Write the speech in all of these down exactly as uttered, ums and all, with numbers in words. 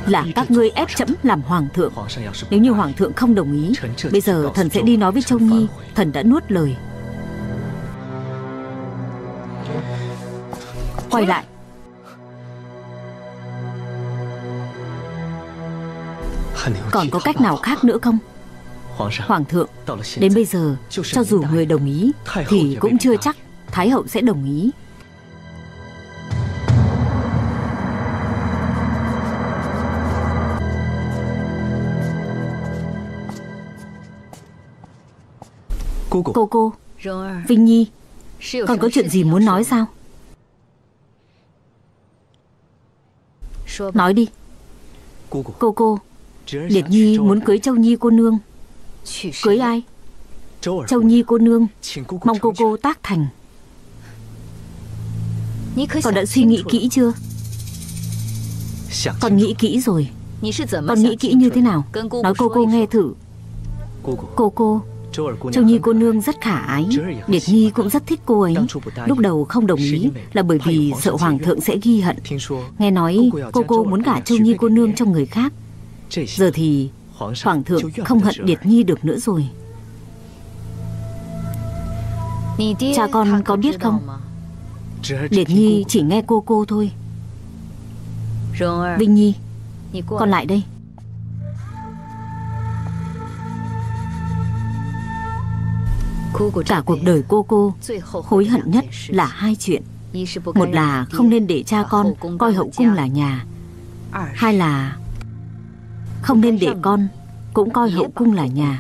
là các ngươi ép trẫm làm hoàng thượng. Nếu như hoàng thượng không đồng ý, bây giờ thần sẽ đi nói với Châu Nhi, thần đã nuốt lời. Quay lại. Còn có cách nào khác nữa không? Hoàng thượng, đến bây giờ, cho dù người đồng ý, thì cũng chưa chắc Thái hậu sẽ đồng ý. Cô cô, Vinh Nhi, con có chuyện gì muốn nói sao? Nói đi. Cô cô, Liệt Nhi muốn cưới Châu Nhi cô nương. Cưới ai? Châu Nhi cô nương. Mong cô cô tác thành. Con đã suy nghĩ kỹ chưa? Con nghĩ kỹ rồi. Con nghĩ kỹ như thế nào? Nói cô cô nghe thử. Cô cô, Châu Nhi cô nương rất khả ái, Liệt Nhi cũng rất thích cô ấy. Lúc đầu không đồng ý là bởi vì sợ hoàng thượng sẽ ghi hận. Nghe nói cô cô muốn gả Châu Nhi cô nương cho người khác. Giờ thì hoàng thượng không hận Liệt Nhi được nữa rồi. Cha con có biết không? Liệt Nhi chỉ nghe cô cô thôi. Vinh Nhi, con lại đây. Cả cuộc đời cô cô hối hận nhất là hai chuyện. Một là không nên để cha con coi hậu cung là nhà. Hai là không nên để con cũng coi hậu cung là nhà.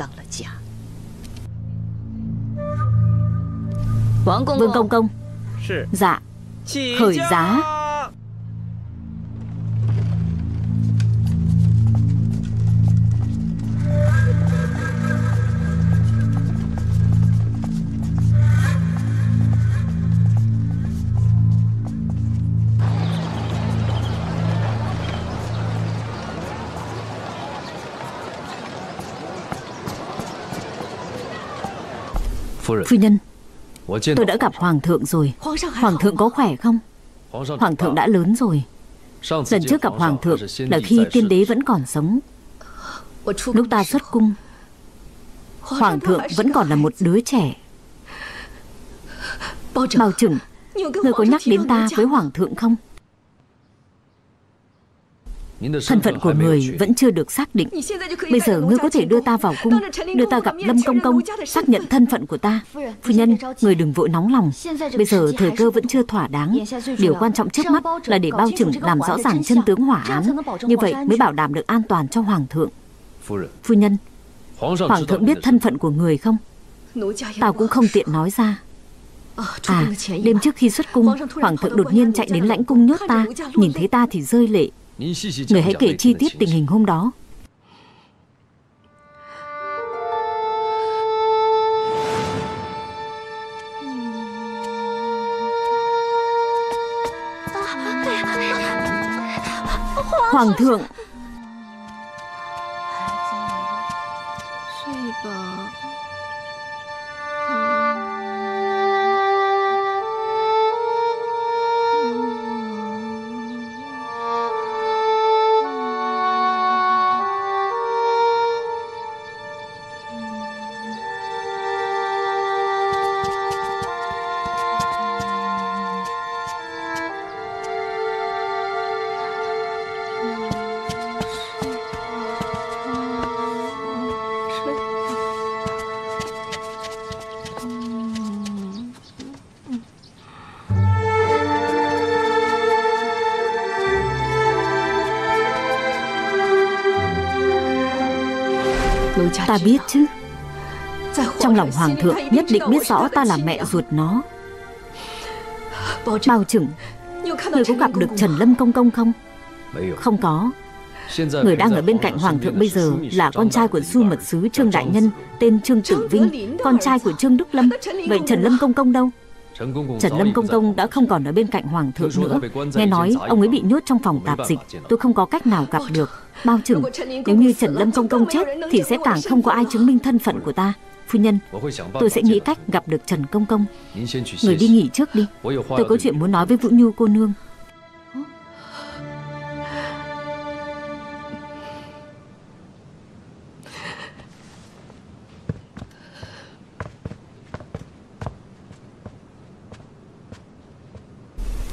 Vương công công. Dạ. Khởi giá. Phu nhân, tôi đã gặp hoàng thượng rồi. Hoàng thượng có khỏe không? Hoàng thượng đã lớn rồi. Lần trước gặp hoàng thượng là khi tiên đế vẫn còn sống. Lúc ta xuất cung, hoàng thượng vẫn còn là một đứa trẻ. Bao Trừng, ngươi có nhắc đến ta với hoàng thượng không? Thân phận của người vẫn chưa được xác định. Bây giờ ngươi có thể đưa ta vào cung, đưa ta gặp Lâm công công, xác nhận thân phận của ta. Phu nhân, người đừng vội nóng lòng. Bây giờ thời cơ vẫn chưa thỏa đáng. Điều quan trọng trước mắt là để Bao Trừng làm rõ ràng chân tướng hỏa án. Như vậy mới bảo đảm được an toàn cho hoàng thượng. Phu nhân, hoàng thượng biết thân phận của người không? Tao cũng không tiện nói ra. À, đêm trước khi xuất cung, hoàng thượng đột nhiên chạy đến lãnh cung nhốt ta. Nhìn thấy ta thì rơi lệ. Người hãy kể chi tiết tình hình hôm đó. Hoàng thượng. Ta biết chứ. Trong lòng hoàng thượng nhất định biết rõ ta là mẹ ruột nó. Bao Trừng, người có gặp được Trần Lâm công công không? Không có. Người đang ở bên cạnh hoàng thượng bây giờ là con trai của Du mật sứ Trương đại nhân, tên Trương Tử Vinh, con trai của Trương Đức Lâm. Vậy Trần Lâm công công đâu? Trần Lâm công công đã không còn ở bên cạnh hoàng thượng nữa. Nghe nói ông ấy bị nhốt trong phòng tạp dịch. Tôi không có cách nào gặp được. Bao Trừng, nếu như Trần Lâm công công chết thì sẽ càng không có ai chứng minh thân phận của ta. Phu nhân, tôi sẽ nghĩ cách gặp được Trần công công. Người đi nghỉ trước đi. Tôi có chuyện muốn nói với Vũ Nhu cô nương.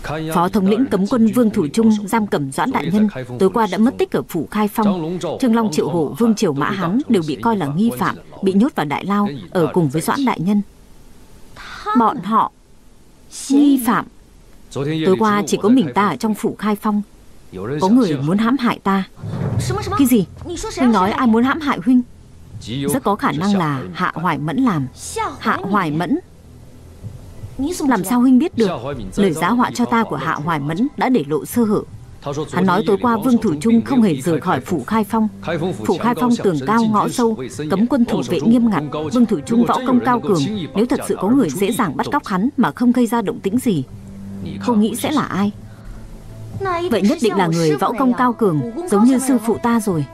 Phó thống lĩnh cấm quân Vương Thủ Trung giam cầm Doãn đại nhân tối qua đã mất tích ở phủ Khai Phong. Trương Long, Triệu Hổ, Vương Triều, Mã Hán đều bị coi là nghi phạm, bị nhốt vào đại lao ở cùng với Doãn đại nhân. Bọn họ nghi phạm. Tối qua chỉ có mình ta ở trong phủ Khai Phong. Có người muốn hãm hại ta. Cái gì? Huynh nói ai muốn hãm hại huynh? Rất có khả năng là Hạ Hoài Mẫn làm. Hạ Hoài Mẫn? Làm sao huynh biết được? Lời giá họa cho ta của Hạ Hoài Mẫn đã để lộ sơ hở. Hắn nói tối qua Vương Thủ Trung không hề rời khỏi phủ Khai Phong. Phủ Khai Phong tường cao ngõ sâu, cấm quân thủ vệ nghiêm ngặt. Vương Thủ Trung võ công cao cường, nếu thật sự có người dễ dàng bắt cóc hắn mà không gây ra động tĩnh gì, không nghĩ sẽ là ai? Vậy nhất định là người võ công cao cường, giống như sư phụ ta rồi.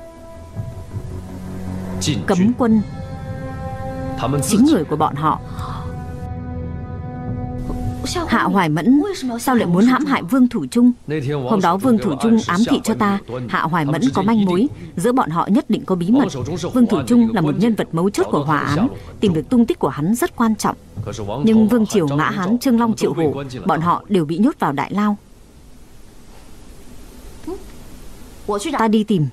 Cấm quân, chính người của bọn họ. Hạ Hoài Mẫn sao lại muốn hãm hại Vương Thủ Trung? Hôm đó Vương Thủ Trung ám thị cho ta Hạ Hoài Mẫn có manh mối, giữa bọn họ nhất định có bí mật. Vương Thủ Trung là một nhân vật mấu chốt của Hòa án, tìm được tung tích của hắn rất quan trọng. Nhưng Vương Triều, Mã Hán, Trương Long, Triệu Hổ, bọn họ đều bị nhốt vào đại lao. Ta đi tìm.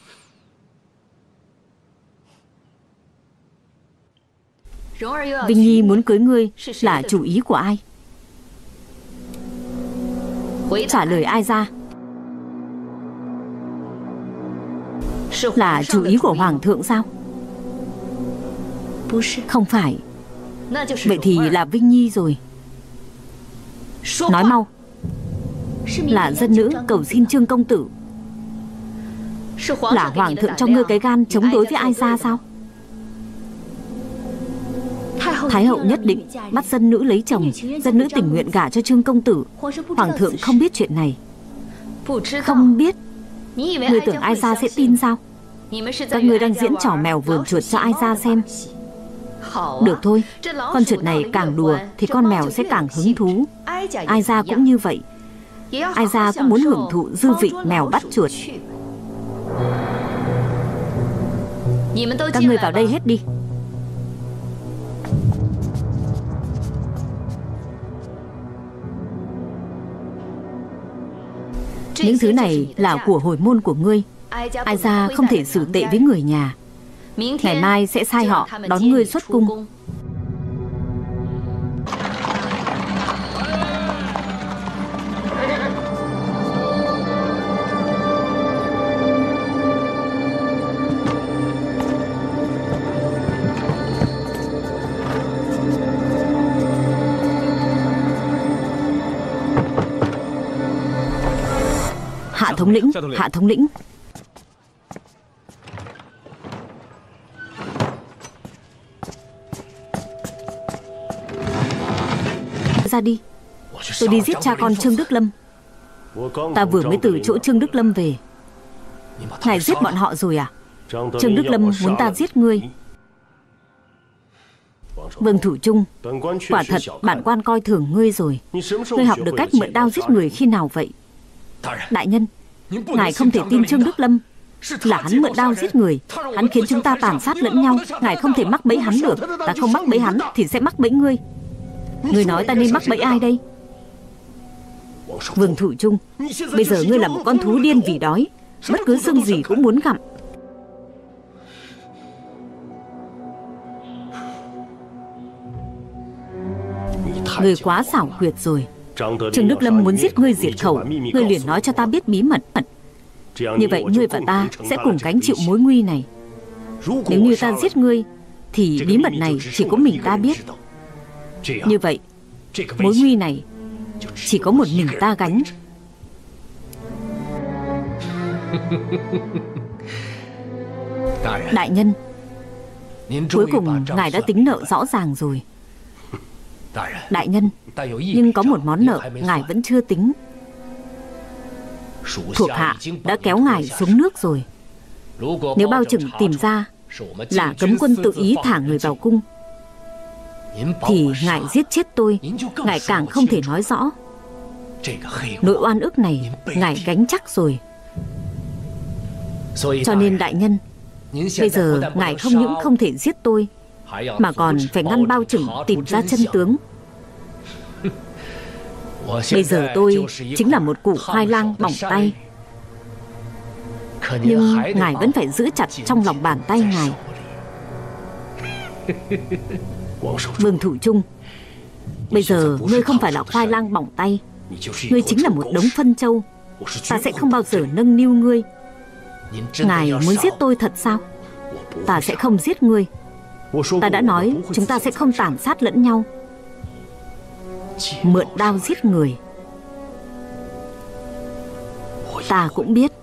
Vinh Nhi muốn cưới ngươi là chủ ý của ai? Trả lời ai ra? Là chủ ý của Hoàng thượng sao? Không phải. Vậy thì là Vinh Nhi rồi. Nói mau. Là dân nữ cầu xin Trương công tử. Là Hoàng thượng cho ngươi cái gan chống đối với ai ra sao? Thái hậu nhất định bắt dân nữ lấy chồng, dân nữ tình nguyện gả cho Trương công tử. Hoàng thượng không biết chuyện này. Không biết? Ngươi tưởng ai ra sẽ tin sao? Các ngươi đang diễn trò mèo vờn chuột cho ai ra xem. Được thôi, con chuột này càng đùa thì con mèo sẽ càng hứng thú. Ai ra cũng như vậy. Ai ra cũng muốn hưởng thụ dư vị mèo bắt chuột. Các ngươi vào đây hết đi. Những thứ này là của hồi môn của ngươi. Ai ra không thể xử tệ với người nhà. Ngày mai sẽ sai họ đón ngươi xuất cung. Hạ thống lĩnh, Hạ thống lĩnh. Ra đi. Tôi đi giết cha con Trương Đức Lâm. Ta vừa mới từ chỗ Trương Đức Lâm về. Ngài giết bọn họ rồi à? Trương Đức Lâm muốn ta giết ngươi. Vương Thủ Trung, quả thật bản quan coi thường ngươi rồi. Ngươi học được cách mượn đao giết người khi nào vậy? Đại nhân, ngài không thể tin Trương Đức Lâm. Là hắn mượn đao giết người. Hắn khiến chúng ta tàn sát lẫn nhau. Ngài không thể mắc bẫy hắn được. Ta không mắc bẫy hắn thì sẽ mắc bẫy ngươi. Ngươi nói ta nên mắc bẫy ai đây? Vương Thủ Trung, bây giờ ngươi là một con thú điên vì đói. Bất cứ xương gì cũng muốn gặm. Ngươi quá xảo quyệt rồi. Trương Đức Lâm muốn giết ngươi diệt khẩu. Ngươi liền nói cho ta biết bí mật. Như vậy ngươi và ta sẽ cùng gánh chịu mối nguy này. Nếu như ta giết ngươi thì bí mật này chỉ có mình ta biết. Như vậy mối nguy này chỉ có một mình ta gánh. Đại nhân, cuối cùng ngài đã tính nợ rõ ràng rồi. Đại nhân, nhưng có một món nợ ngài vẫn chưa tính. Thuộc hạ đã kéo ngài xuống nước rồi. Nếu bao chừng tìm ra là cấm quân tự ý thả người vào cung thì ngài giết chết tôi, ngài càng không thể nói rõ. Nỗi oan ức này ngài gánh chắc rồi. Cho nên đại nhân, bây giờ ngài không những không thể giết tôi mà còn phải ngăn bao chừng tìm ra chân tướng. Bây giờ tôi chính là một củ khoai lang bỏng tay, nhưng ngài vẫn phải giữ chặt trong lòng bàn tay ngài. Vương Thủ Trung, bây giờ ngươi không phải là khoai lang bỏng tay, ngươi chính là một đống phân trâu. Ta sẽ không bao giờ nâng niu ngươi. Ngài muốn giết tôi thật sao? Ta sẽ không giết ngươi. Ta đã nói chúng ta sẽ không tàn sát lẫn nhau. Mượn đao giết người, ta cũng biết.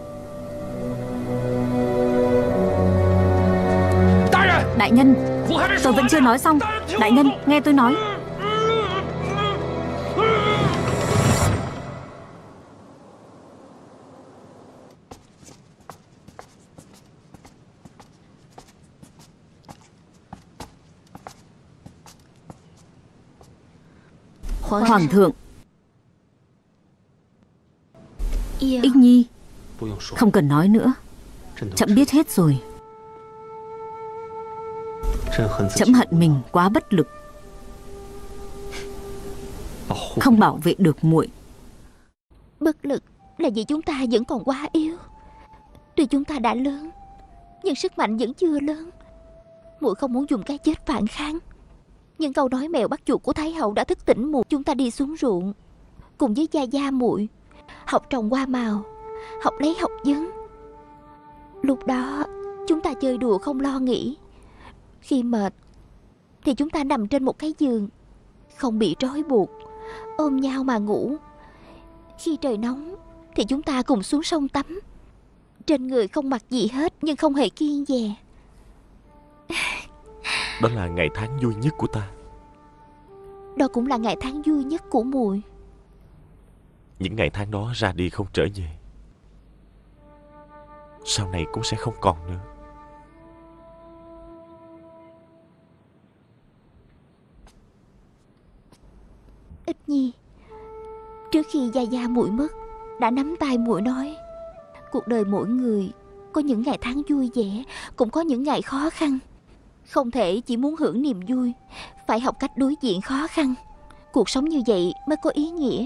Đại nhân, tôi vẫn chưa nói xong. Đại nhân, nghe tôi nói. Hoàng thượng. Ích Nhi, không cần nói nữa. Trẫm biết hết rồi. Trẫm hận mình quá bất lực, không bảo vệ được muội. Bất lực là vì chúng ta vẫn còn quá yếu. Tuy chúng ta đã lớn, nhưng sức mạnh vẫn chưa lớn. Muội không muốn dùng cái chết phản kháng. Nhưng câu nói mèo bắt chuột của Thái hậu đã thức tỉnh muội. Chúng ta đi xuống ruộng cùng với gia gia muội, học trồng hoa màu, học lấy học vấn. Lúc đó chúng ta chơi đùa không lo nghĩ. Khi mệt thì chúng ta nằm trên một cái giường, không bị trói buộc, ôm nhau mà ngủ. Khi trời nóng thì chúng ta cùng xuống sông tắm. Trên người không mặc gì hết, nhưng không hề kiêng dè. Đó là ngày tháng vui nhất của ta. Đó cũng là ngày tháng vui nhất của muội. Những ngày tháng đó ra đi không trở về, sau này cũng sẽ không còn nữa. Ích Nhi, trước khi gia gia muội mất, đã nắm tay muội nói, cuộc đời mỗi người có những ngày tháng vui vẻ, cũng có những ngày khó khăn. Không thể chỉ muốn hưởng niềm vui, phải học cách đối diện khó khăn. Cuộc sống như vậy mới có ý nghĩa.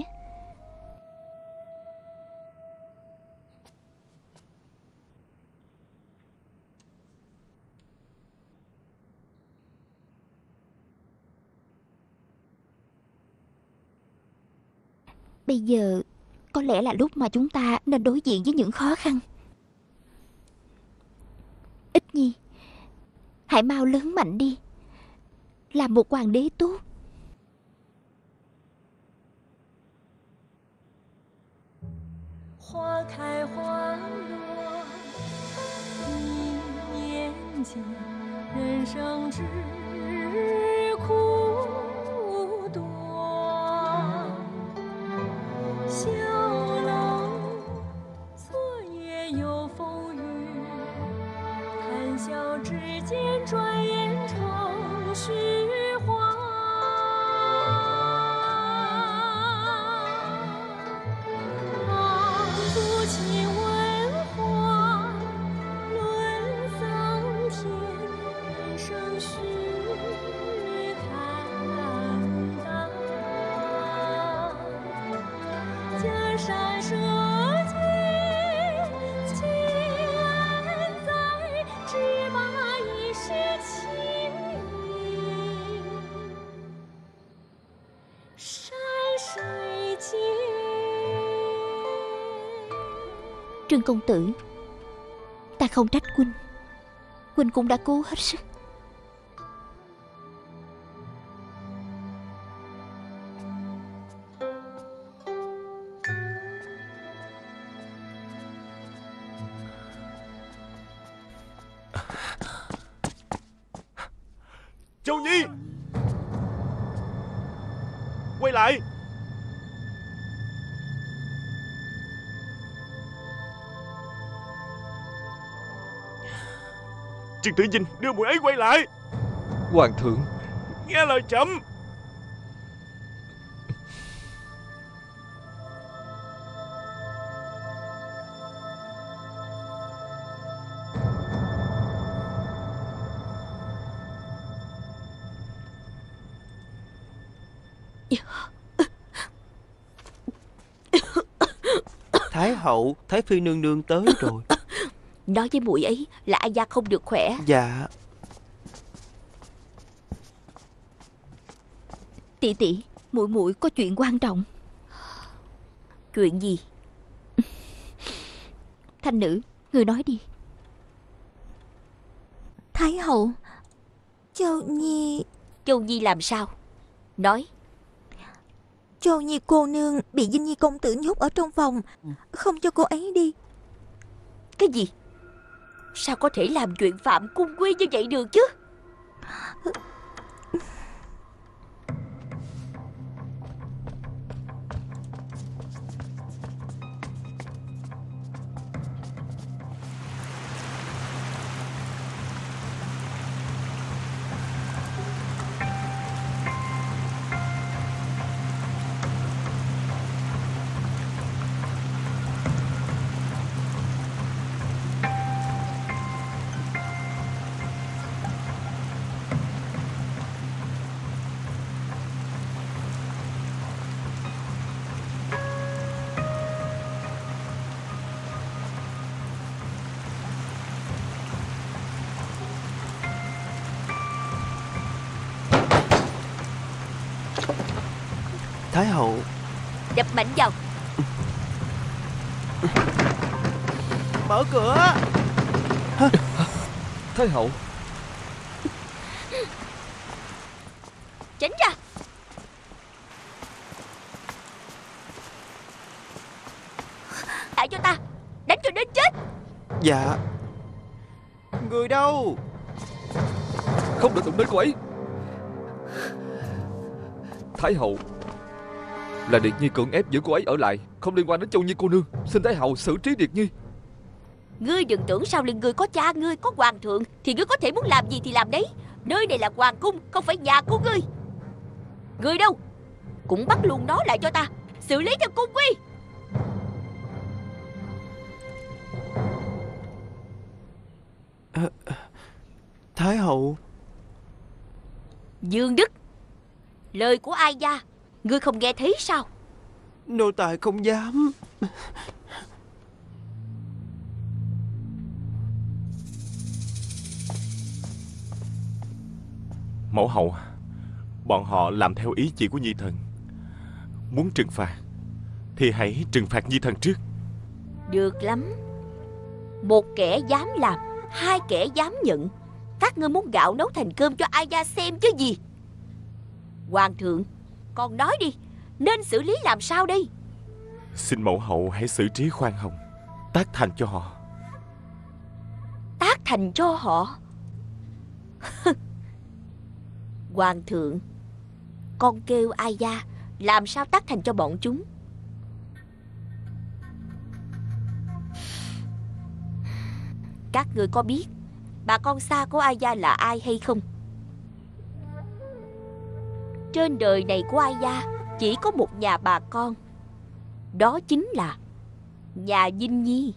Bây giờ có lẽ là lúc mà chúng ta nên đối diện với những khó khăn. Ích Nhi, hãy mau lớn mạnh đi, làm một hoàng đế tốt. Hoa khai hoa落，一念间，人生之苦多。小楼昨夜有风雨，谈笑之间，转眼成虚话。望不尽文化，论桑田，人生须坦荡。江山社稷，情安在，只把一世情谊。山水间。Trương công tử, ta không trách huynh. Huynh cũng đã cố hết sức. Châu Nhi, quay lại. Trương Tử Dinh, đưa muội ấy quay lại. Hoàng thượng, nghe lời trẫm. Thái hậu, Thái phi nương nương tới rồi. Nói với muội ấy là Ai Gia không được khỏe. Dạ. Tỷ tỷ, muội muội có chuyện quan trọng. Chuyện gì? Thanh nữ, người nói đi. Thái hậu, Châu Nhi... Châu Nhi làm sao? Nói. Châu Nhi cô nương bị Vinh Nhi công tử nhốt ở trong phòng, không cho cô ấy đi. Cái gì? Sao có thể làm chuyện phạm cung quy như vậy được chứ? Thái hậu. Đập mạnh vào. Mở cửa. Thái hậu. Tránh ra. Lại cho ta. Đánh cho đến chết. Dạ. Người đâu? Không được đụng đến cô ấy. Thái hậu, là Điệt Nhi cưỡng ép giữ cô ấy ở lại, không liên quan đến Châu Nhi cô nương. Xin Thái hậu xử trí Điệt Nhi. Ngươi đừng tưởng sau lưng ngươi có cha ngươi, có hoàng thượng thì ngươi có thể muốn làm gì thì làm đấy. Nơi này là hoàng cung, không phải nhà của ngươi. Ngươi đâu? Cũng bắt luôn nó lại cho ta, xử lý theo cung quy. à, Thái hậu. Dương Đức, lời của Ai Gia ngươi không nghe thấy sao? Nô tài không dám. Mẫu hậu, bọn họ làm theo ý chỉ của Nhi thần. Muốn trừng phạt thì hãy trừng phạt Nhi thần trước. Được lắm. Một kẻ dám làm, hai kẻ dám nhận. Các ngươi muốn gạo nấu thành cơm cho Ai Gia xem chứ gì. Hoàng thượng, con nói đi, nên xử lý làm sao đây? Xin mẫu hậu hãy xử trí khoan hồng, tác thành cho họ. Tác thành cho họ? Hoàng thượng, con kêu Ai Gia làm sao tác thành cho bọn chúng? Các người có biết bà con xa của Ai Gia là ai hay không? Trên đời này của Ai Gia chỉ có một nhà bà con, đó chính là nhà Vinh Nhi.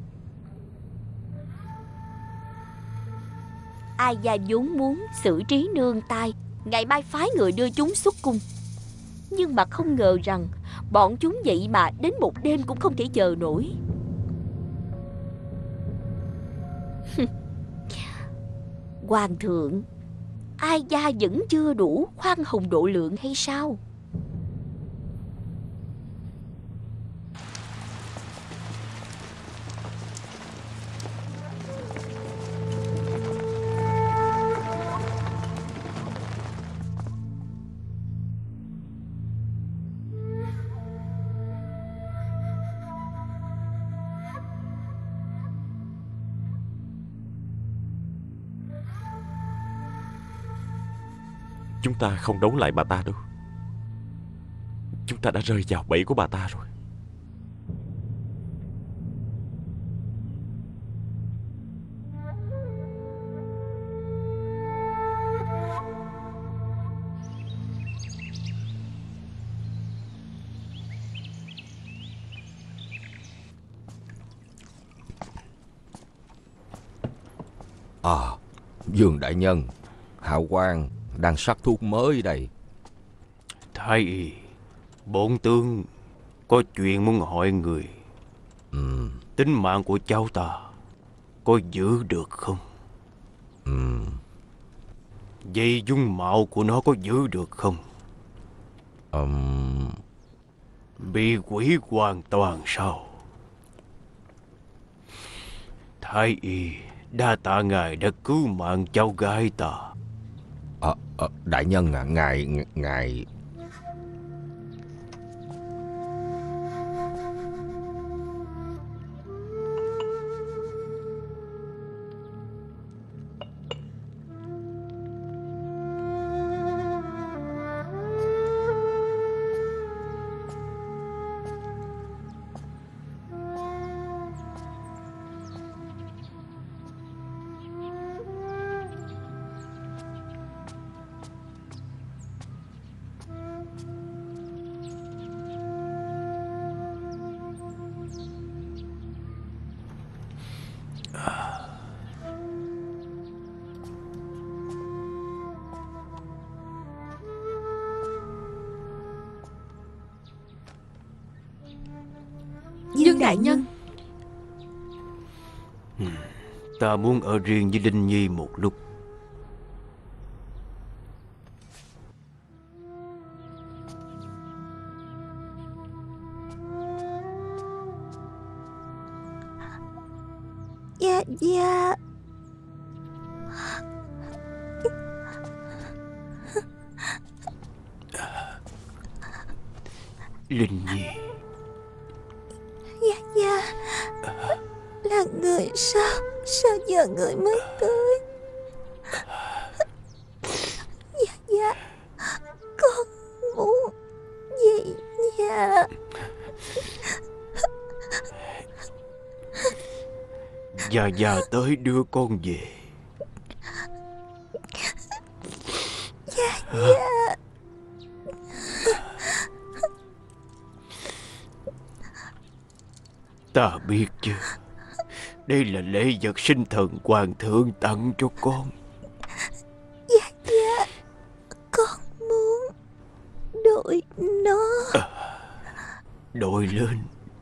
Ai Gia vốn muốn xử trí nương tay, ngày mai phái người đưa chúng xuất cung. Nhưng mà không ngờ rằng bọn chúng vậy mà đến một đêm cũng không thể chờ nổi. Hoàng thượng, Ai Gia vẫn chưa đủ khoan hồng độ lượng hay sao? Chúng ta không đấu lại bà ta đâu. Chúng ta đã rơi vào bẫy của bà ta rồi. À, Dương đại nhân, Hạo Quang đang sắc thuốc mới đây. Thái y, bổn tướng có chuyện muốn hỏi người. Ừ. Tính mạng của cháu ta có giữ được không? Ừ. Vậy dung mạo của nó có giữ được không? Um... Bị quỷ hoàn toàn sao? Thái y, đa tạ ngài đã cứu mạng cháu gái ta. À, à, đại nhân à, ngài ngài Dương đại nhân. Ta muốn ở riêng với Linh Nhi một lúc. Dạ dạ. Linh Nhi. Dạ dạ. Là người sao? Sao giờ người mới tới? Dạ dạ. Con muốn về nhà. Gia Gia tới đưa con về. Dạ dạ. Ta biết chứ. Đây là lễ vật sinh thần hoàng thượng tặng cho con. Dạ dạ. Con muốn đội nó. À, đội lên.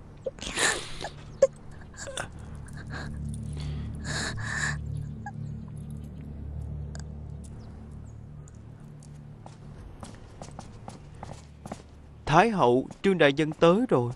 Thái hậu, Trương đại nhân tới rồi.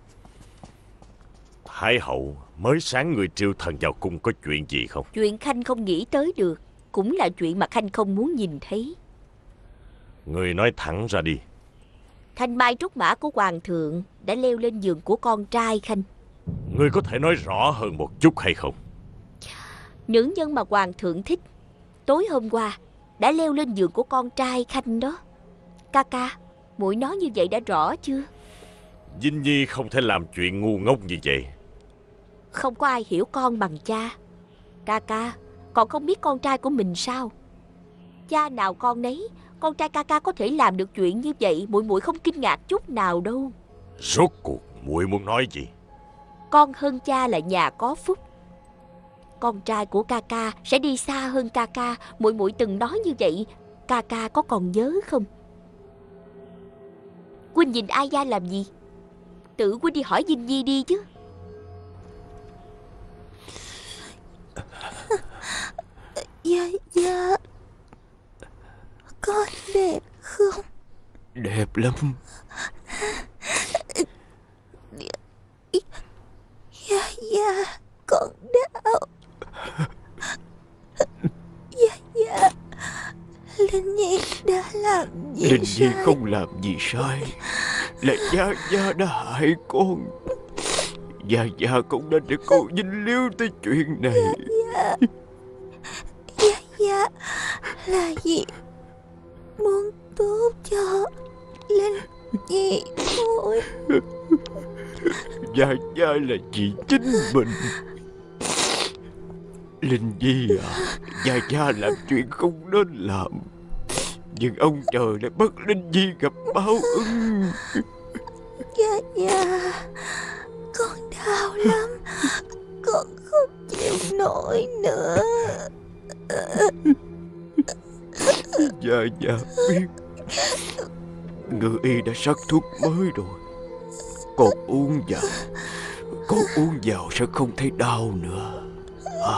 Thái hậu, mới sáng người triệu thần vào cung có chuyện gì không? Chuyện Khanh không nghĩ tới được, cũng là chuyện mà Khanh không muốn nhìn thấy. Người nói thẳng ra đi. Thanh mai trúc mã của hoàng thượng đã leo lên giường của con trai Khanh. Người có thể nói rõ hơn một chút hay không? Nữ nhân mà hoàng thượng thích tối hôm qua đã leo lên giường của con trai Khanh đó. Ca ca, muội nói như vậy đã rõ chưa? Vinh Nhi không thể làm chuyện ngu ngốc như vậy. Không có ai hiểu con bằng cha. Ca ca, còn không biết con trai của mình sao? Cha nào con nấy, con trai ca ca có thể làm được chuyện như vậy, muội muội không kinh ngạc chút nào đâu. Rốt cuộc muội muốn nói gì? Con hơn cha là nhà có phúc. Con trai của ca ca sẽ đi xa hơn ca ca, muội muội từng nói như vậy, ca ca có còn nhớ không? Huynh nhìn Ai Gia làm gì? Tự Huynh đi hỏi Vinh Nhi đi chứ. Dạ dạ. Con đẹp không? Đẹp lắm. Dạ dạ. Con đau. Dạ dạ. Linh Nhi đã làm gì Linh sai? Nhi không làm gì sai. Là Gia Gia đã hại con. Gia Gia cũng đã để con dính líu tới chuyện này. Dạ dạ. Dạ dạ. Là gì? Muốn tốt cho Linh Nhi thôi. Gia Gia là vì chính mình. Linh Nhi à, Gia Gia làm chuyện không nên làm, nhưng ông trời lại bắt Linh Nhi gặp báo ứng. Dạ dạ. Con đau lắm. Con không chịu nổi nữa. Gia Gia biết ngự y đã sắc thuốc mới rồi. Con uống vào, Con uống vào sẽ không thấy đau nữa à.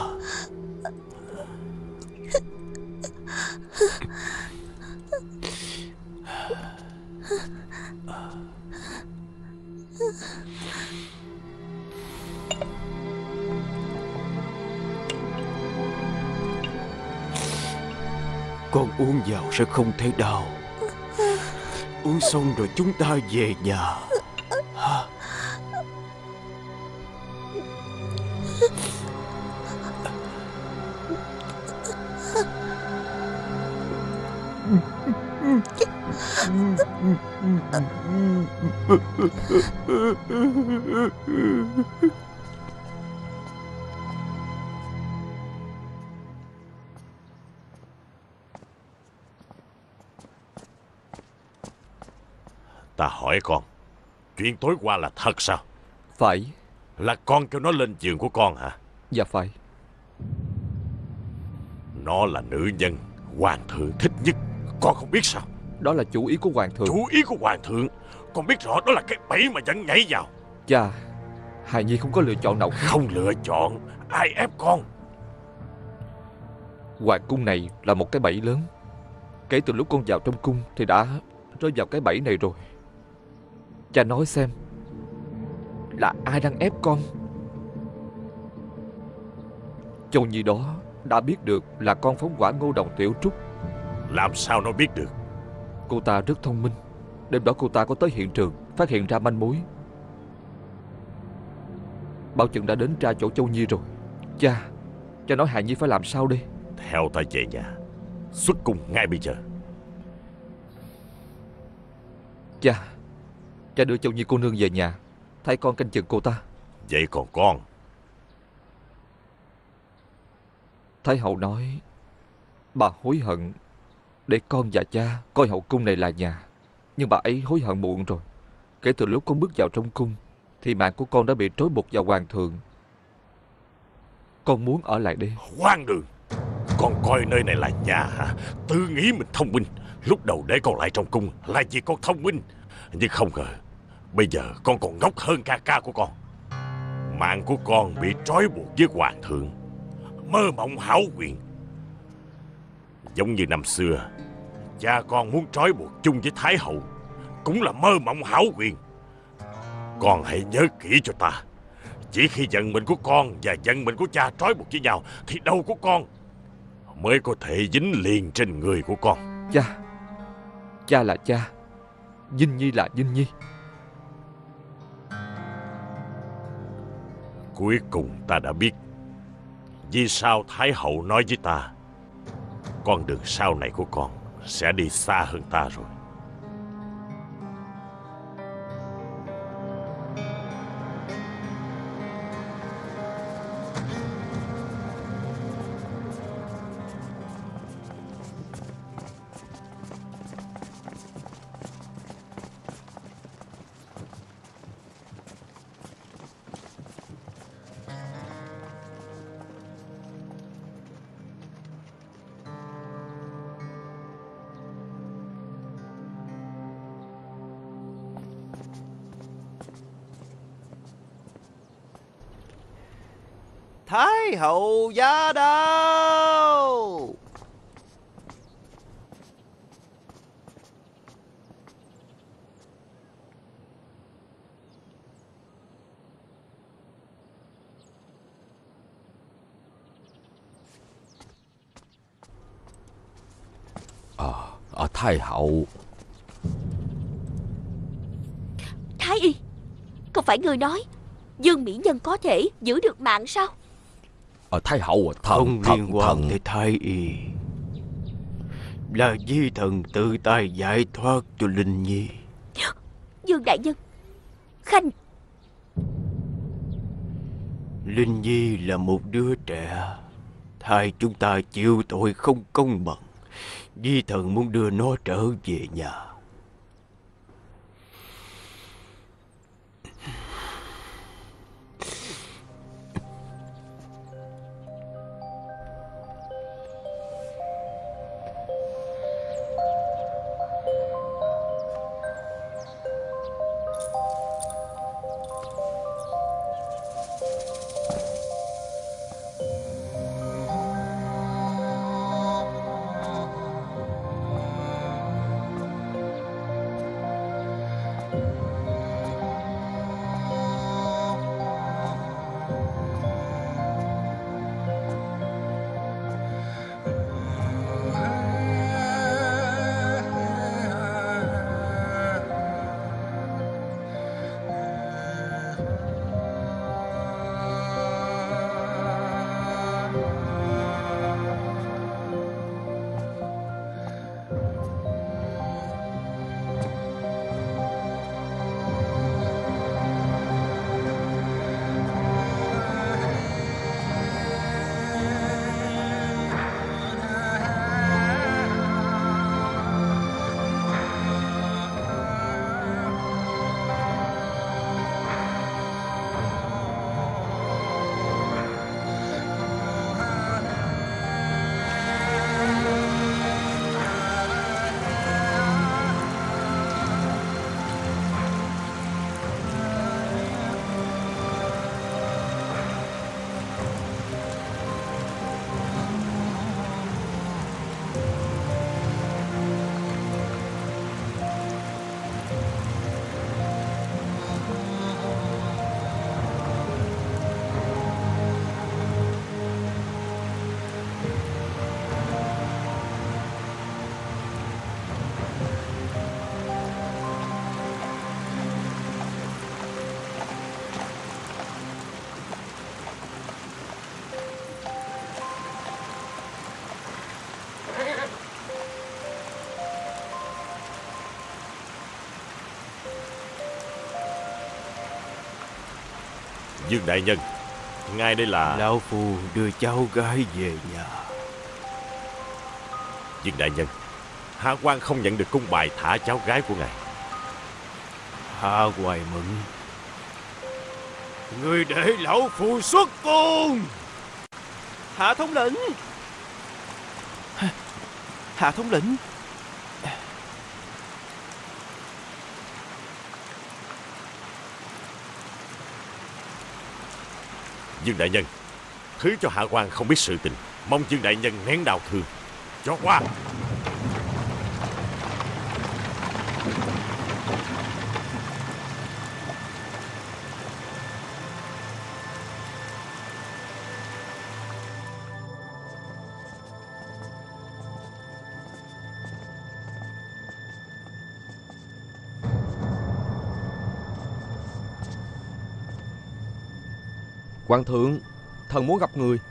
Con uống vào sẽ không thấy đau. Uống xong rồi chúng ta về nhà. Ta hỏi con, chuyện tối qua là thật sao? Phải. Là con kêu nó lên giường của con hả? Dạ phải. Nó là nữ nhân hoàng thượng thích nhất, con không biết sao? Đó là chủ ý của hoàng thượng. Chủ ý của hoàng thượng? Con biết rõ đó là cái bẫy mà dẫn nhảy vào. Cha, hài nhi không có lựa chọn nào. Không lựa chọn? Ai ép con? Hoàng cung này là một cái bẫy lớn. Kể từ lúc con vào trong cung thì đã rơi vào cái bẫy này rồi. Cha nói xem, là ai đang ép con? Châu Nhi đó đã biết được là con phóng hỏa Ngô Đồng Tiểu Trúc. Làm sao nó biết được? Cô ta rất thông minh. Đêm đó cô ta có tới hiện trường, phát hiện ra manh mối. Bao Chừng đã đến tra chỗ Châu Nhi rồi. Cha, cha nói hài nhi phải làm sao đây? Theo ta về nhà, xuất cung ngay bây giờ. Cha, cha đưa Châu Nhi cô nương về nhà, thay con canh chừng cô ta. Vậy còn con? Thái hậu nói bà hối hận để con và cha coi hậu cung này là nhà. Nhưng bà ấy hối hận muộn rồi. Kể từ lúc con bước vào trong cung thì mạng của con đã bị trói buộc vào hoàng thượng. Con muốn ở lại đây. Hoang đường! Con coi nơi này là nhà hả? Tự nghĩ mình thông minh. Lúc đầu để con lại trong cung là vì con thông minh. Nhưng không ngờ bây giờ con còn ngốc hơn ca ca của con. Mạng của con bị trói buộc với hoàng thượng, mơ mộng hão quyền. Giống như năm xưa cha con muốn trói buộc chung với Thái hậu, cũng là mơ mộng hão quyền. Con hãy nhớ kỹ cho ta. Chỉ khi vận mệnh của con và vận mệnh của cha trói buộc với nhau thì đầu của con mới có thể dính liền trên người của con. Cha, cha là cha, Vinh Nhi là Vinh Nhi. Cuối cùng ta đã biết vì sao Thái hậu nói với ta con đường sau này của con sẽ đi xa hơn ta rồi. Thái hậu giá đao. À, à, Thái hậu. Thái y, không phải người nói Dương mỹ nhân có thể giữ được mạng sao? À, Thái hậu thần, không thần, liên quan thần. tới Thái y. Là di thần tự tay giải thoát cho Linh Nhi. Dương đại nhân, Khanh. Linh Nhi là một đứa trẻ, thay chúng ta chịu tội không công bằng. Di thần muốn đưa nó trở về nhà. Dương đại nhân, ngài đây là... Lão phu đưa cháu gái về nhà. Dương đại nhân, Hạ quan không nhận được cung bài thả cháu gái của ngài. Hạ Hoài Mẫn, người để lão phu xuất cung. Hạ thống lĩnh. Hạ thống lĩnh. Dương đại nhân, thứ cho hạ quan không biết sự tình, mong Dương đại nhân nén đau thương. Cho qua. Hoàng thượng, thần muốn gặp người.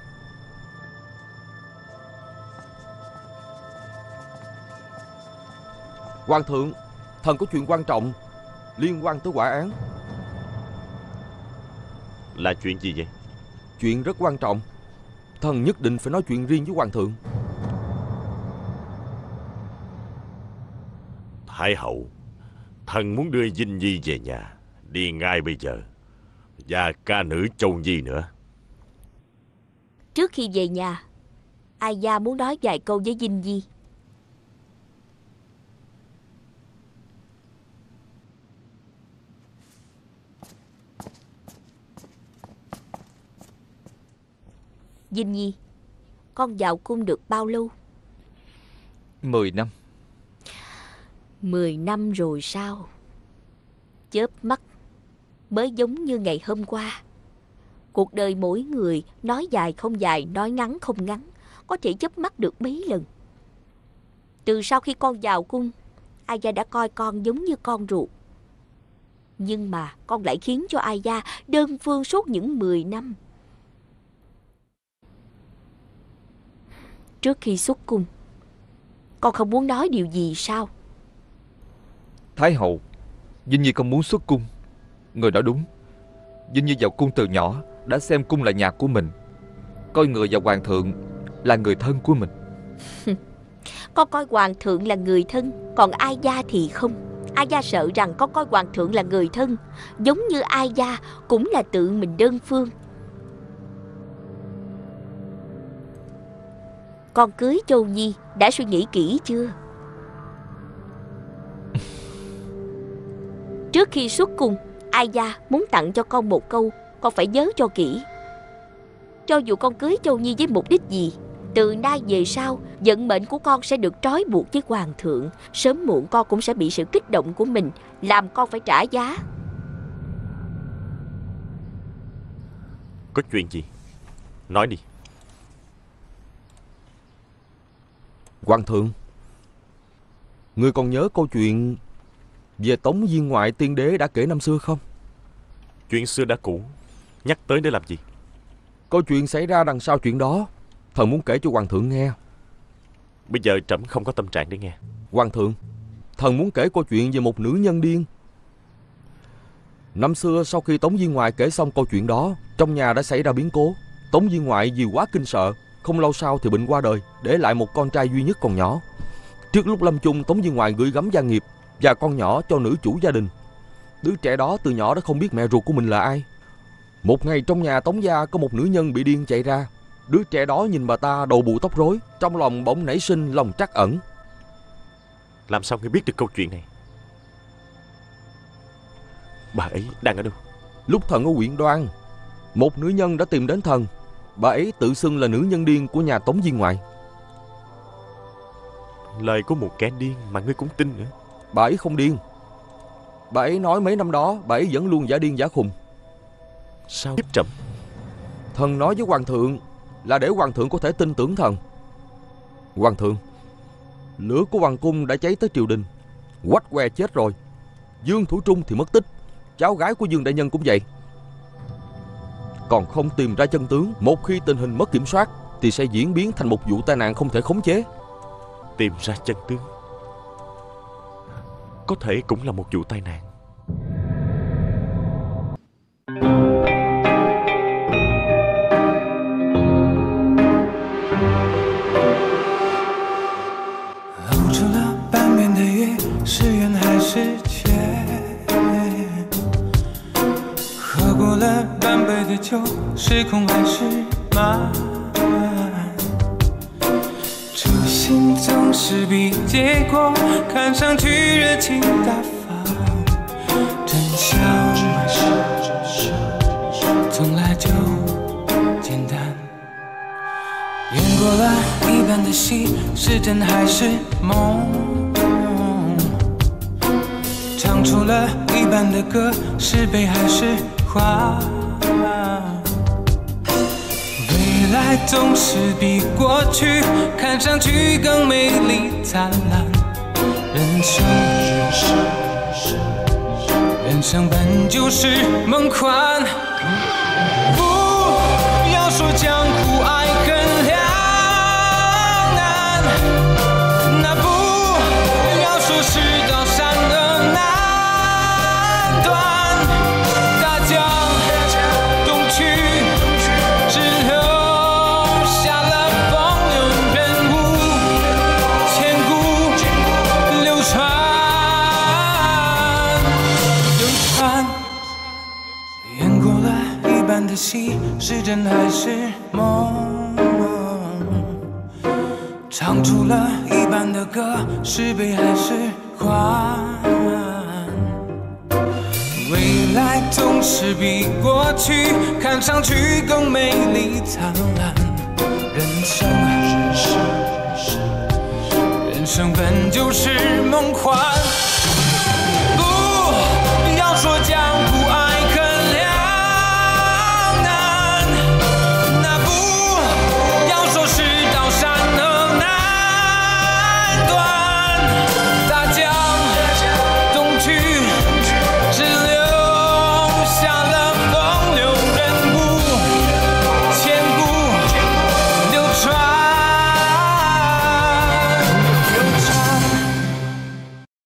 Hoàng thượng, thần có chuyện quan trọng liên quan tới quả án. Là chuyện gì vậy? Chuyện rất quan trọng. Thần nhất định phải nói chuyện riêng với hoàng thượng. Thái hậu, thần muốn đưa Dinh Nhi về nhà, đi ngay bây giờ. Và ca nữ Châu Nhi nữa. Trước khi về nhà, Ai Gia muốn nói vài câu với Dinh Nhi. Dinh Nhi, con vào cung được bao lâu? Mười năm. Mười năm rồi sao? Chớp mắt mới giống như ngày hôm qua. Cuộc đời mỗi người nói dài không dài, nói ngắn không ngắn, có thể chớp mắt được mấy lần. Từ sau khi con vào cung, Ai Gia đã coi con giống như con ruột. Nhưng mà con lại khiến cho Ai Gia đơn phương suốt những mười năm. Trước khi xuất cung, con không muốn nói điều gì sao? Thái hậu, Dinh Nhi không muốn xuất cung. Người nói đúng. Dinh Nhi vào cung từ nhỏ đã xem cung là nhà của mình, coi người và hoàng thượng là người thân của mình. Con coi hoàng thượng là người thân, còn Ai Gia thì không. Ai Gia sợ rằng con coi hoàng thượng là người thân, giống như Ai Gia cũng là tự mình đơn phương. Con cưới Châu Nhi đã suy nghĩ kỹ chưa? Trước khi xuất cung, Ai Gia muốn tặng cho con một câu, con phải nhớ cho kỹ. Cho dù con cưới Châu Nhi với mục đích gì, từ nay về sau, vận mệnh của con sẽ được trói buộc với hoàng thượng. Sớm muộn con cũng sẽ bị sự kích động của mình làm con phải trả giá. Có chuyện gì? Nói đi. Hoàng thượng, ngươi còn nhớ câu chuyện về Tống Viên Ngoại tiên đế đã kể năm xưa không? Chuyện xưa đã cũ, nhắc tới để làm gì? Câu chuyện xảy ra đằng sau chuyện đó, thần muốn kể cho hoàng thượng nghe. Bây giờ trẫm không có tâm trạng để nghe. Hoàng thượng, thần muốn kể câu chuyện về một nữ nhân điên. Năm xưa sau khi Tống Viên Ngoại kể xong câu chuyện đó, trong nhà đã xảy ra biến cố. Tống Viên Ngoại vì quá kinh sợ, không lâu sau thì bệnh qua đời, để lại một con trai duy nhất còn nhỏ. Trước lúc lâm chung, Tống Viên Ngoại gửi gắm gia nghiệp và con nhỏ cho nữ chủ gia đình. Đứa trẻ đó từ nhỏ đã không biết mẹ ruột của mình là ai. Một ngày trong nhà Tống gia có một nữ nhân bị điên chạy ra. Đứa trẻ đó nhìn bà ta đầu bù tóc rối, trong lòng bỗng nảy sinh lòng trắc ẩn. Làm sao ngươi biết được câu chuyện này? Bà ấy đang ở đâu? Lúc thần ở huyện Đoan, một nữ nhân đã tìm đến thần. Bà ấy tự xưng là nữ nhân điên của nhà Tống Viên Ngoại. Lời của một kẻ điên mà ngươi cũng tin nữa? Bà ấy không điên. Bà ấy nói mấy năm đó bà ấy vẫn luôn giả điên giả khùng. Sao tiếp trầm? Thần nói với hoàng thượng là để hoàng thượng có thể tin tưởng thần. Hoàng thượng, lửa của hoàng cung đã cháy tới triều đình. Quách què chết rồi, Dương Thủ Trung thì mất tích, cháu gái của Dương đại nhân cũng vậy. Còn không tìm ra chân tướng, một khi tình hình mất kiểm soát thì sẽ diễn biến thành một vụ tai nạn không thể khống chế. Tìm ra chân tướng có thể cũng là một vụ tai nạn. 了半杯的酒，时空还是慢。初心总是比结果看上去热情大方，真相从来就简单。演过了一半的戏，是真还是梦？唱出了一半的歌，是悲还是欢？未来总是比过去看上去更美丽灿烂。人生，人生本就是梦宽。不要说江湖爱恨两难，那不要说世道善恶难断。大江东去，只留下了风流人物，千古流传流传。演过了一半的戏，是真还是梦？唱出了一半的歌，是悲还是欢？未来总是比过去看上去更美丽灿烂。人生，人生本就是梦宽。